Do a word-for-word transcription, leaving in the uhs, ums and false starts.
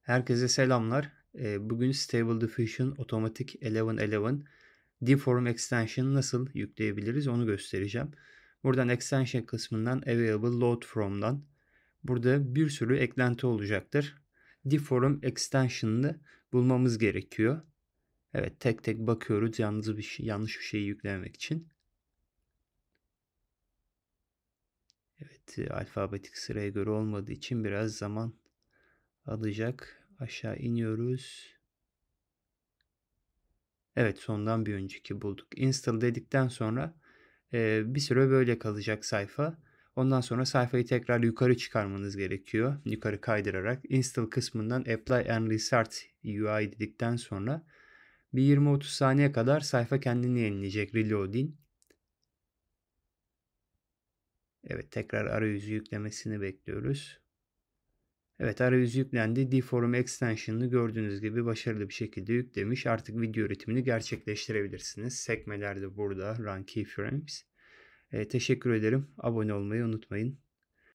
Herkese selamlar. Eee, bugün Stable Diffusion Automatic on on on Deform Extension nasıl yükleyebiliriz onu göstereceğim. Buradan Extension kısmından Available Load From'dan burada bir sürü eklenti olacaktır. Deform Extension'ı bulmamız gerekiyor. Evet, tek tek bakıyoruz yalnız bir şey, yanlış bir şeyi yüklememek için. Evet, e, alfabetik sıraya göre olmadığı için biraz zaman alacak. Aşağı iniyoruz. Evet, sondan bir önceki bulduk. Install dedikten sonra e, bir süre böyle kalacak sayfa. Ondan sonra sayfayı tekrar yukarı çıkarmanız gerekiyor. Yukarı kaydırarak install kısmından apply and restart U I dedikten sonra bir yirmi otuz saniye kadar sayfa kendini yenileyecek. Reloading. Evet, tekrar arayüzü yüklemesini bekliyoruz. Evet, arayüz yüklendi. Deform Extension'ını gördüğünüz gibi başarılı bir şekilde yüklemiş. Artık video üretimini gerçekleştirebilirsiniz. Sekmeler de burada. Run Keyframes. E, teşekkür ederim. Abone olmayı unutmayın.